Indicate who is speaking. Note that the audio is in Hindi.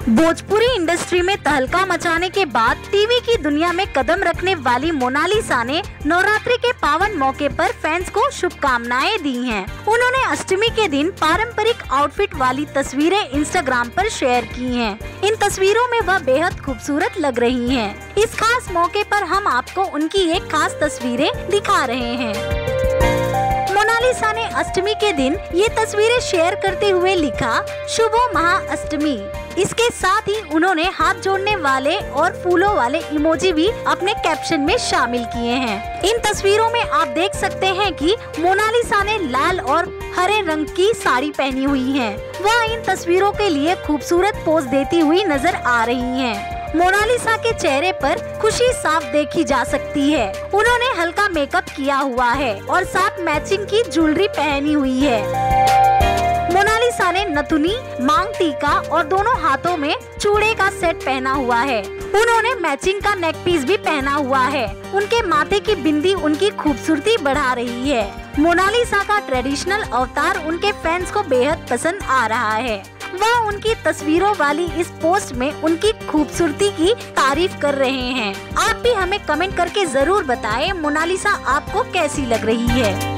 Speaker 1: भोजपुरी इंडस्ट्री में तहलका मचाने के बाद टीवी की दुनिया में कदम रखने वाली मोनालिसा ने नवरात्रि के पावन मौके पर फैंस को शुभकामनाएं दी हैं। उन्होंने अष्टमी के दिन पारंपरिक आउटफिट वाली तस्वीरें इंस्टाग्राम पर शेयर की हैं। इन तस्वीरों में वह बेहद खूबसूरत लग रही हैं। इस खास मौके पर हम आपको उनकी एक खास तस्वीरें दिखा रहे हैं। मोनालिसा ने अष्टमी के दिन ये तस्वीरें शेयर करते हुए लिखा, शुभो महाअष्टमी। इसके साथ ही उन्होंने हाथ जोड़ने वाले और फूलों वाले इमोजी भी अपने कैप्शन में शामिल किए हैं। इन तस्वीरों में आप देख सकते हैं कि मोनालिसा ने लाल और हरे रंग की साड़ी पहनी हुई है। वह इन तस्वीरों के लिए खूबसूरत पोज देती हुई नजर आ रही हैं। मोनालिसा के चेहरे पर खुशी साफ देखी जा सकती है। उन्होंने हल्का मेकअप किया हुआ है और साथ मैचिंग की ज्वेलरी पहनी हुई है। मोनालिसा ने नथुनी, मांग टीका और दोनों हाथों में चूड़े का सेट पहना हुआ है। उन्होंने मैचिंग का नेक पीस भी पहना हुआ है। उनके माथे की बिंदी उनकी खूबसूरती बढ़ा रही है। मोनालिसा का ट्रेडिशनल अवतार उनके फैंस को बेहद पसंद आ रहा है। वह उनकी तस्वीरों वाली इस पोस्ट में उनकी खूबसूरती की तारीफ कर रहे हैं। आप भी हमें कमेंट करके जरूर बताएं मोनालिसा आपको कैसी लग रही है।